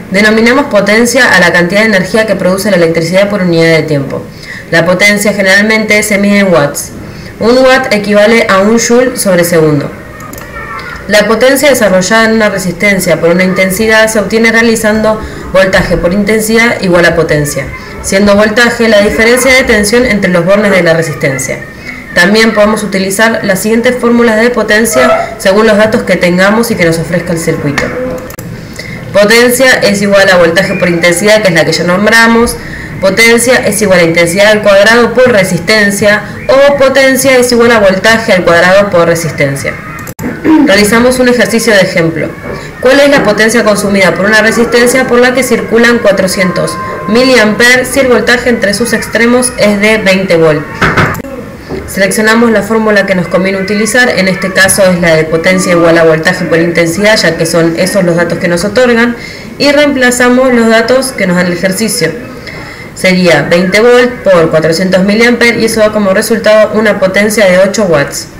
Denominamos potencia a la cantidad de energía que produce la electricidad por unidad de tiempo. La potencia generalmente se mide en watts. Un watt equivale a un joule sobre segundo. La potencia desarrollada en una resistencia por una intensidad se obtiene realizando voltaje por intensidad igual a potencia, siendo voltaje la diferencia de tensión entre los bornes de la resistencia. También podemos utilizar las siguientes fórmulas de potencia según los datos que tengamos y que nos ofrezca el circuito. Potencia es igual a voltaje por intensidad, que es la que ya nombramos. Potencia es igual a intensidad al cuadrado por resistencia, o potencia es igual a voltaje al cuadrado por resistencia. Realizamos un ejercicio de ejemplo. ¿Cuál es la potencia consumida por una resistencia por la que circulan 400 mA si el voltaje entre sus extremos es de 20 volt? Seleccionamos la fórmula que nos conviene utilizar, en este caso es la de potencia igual a voltaje por intensidad, ya que son esos los datos que nos otorgan, y reemplazamos los datos que nos dan el ejercicio. Sería 20 volt por 400 mA y eso da como resultado una potencia de 8 watts.